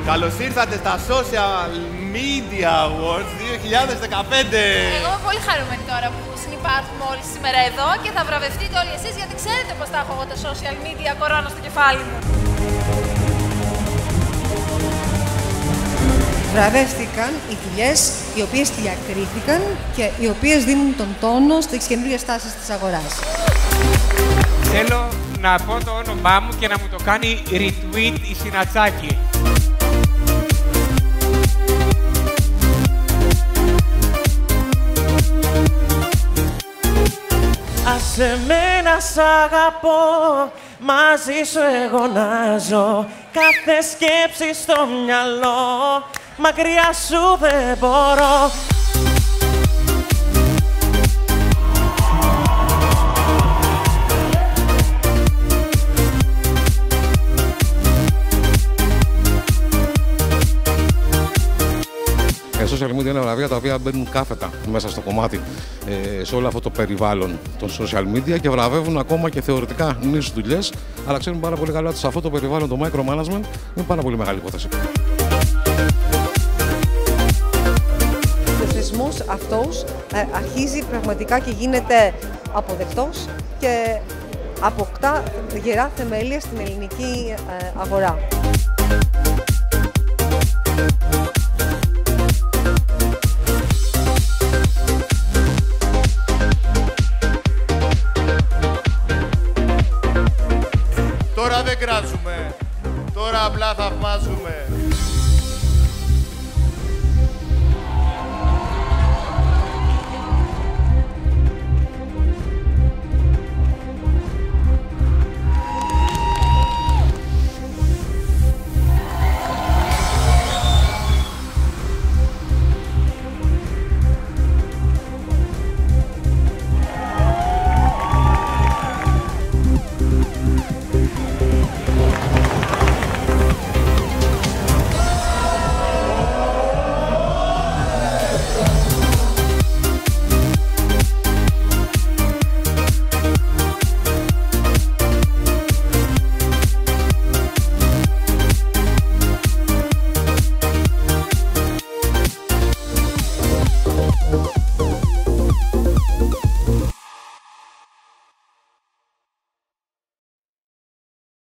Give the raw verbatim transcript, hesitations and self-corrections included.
Καλώς ήρθατε στα Social Media Awards δύο χιλιάδες δεκαπέντε. Εγώ είμαι πολύ χαρούμενη τώρα που συνυπάρχουμε όλοι σήμερα εδώ και θα βραβευτείτε όλοι εσείς, γιατί ξέρετε πως θα έχω εγώ τα social media κορώνα στο κεφάλι μου. Βραβεύτηκαν οι δουλειές οι οποίες διακρίθηκαν και οι οποίες δίνουν τον τόνο στις καινούργιες τάσεις της αγοράς. Θέλω να πω το όνομά μου και να μου το κάνει retweet η Συνατσάκη. Ας εμένα σ' αγαπώ, μαζί σου εγώ να ζω. Κάθε σκέψη στο μυαλό, μακριά σου δεν μπορώ. Τα social media είναι βραβεία τα οποία μπαίνουν κάθετα μέσα στο κομμάτι, ε, σε όλο αυτό το περιβάλλον των social media και βραβεύουν ακόμα και θεωρητικά νέες δουλειές, αλλά ξέρουν πάρα πολύ καλά ότι σε αυτό το περιβάλλον το micromanagement είναι πάρα πολύ μεγάλη υπόθεση. Ο θεσμός αυτός ε, αρχίζει πραγματικά και γίνεται αποδεκτός και αποκτά γερά θεμέλια στην ελληνική ε, αγορά. Τώρα δεν κράζουμε, τώρα απλά θαυμάζουμε.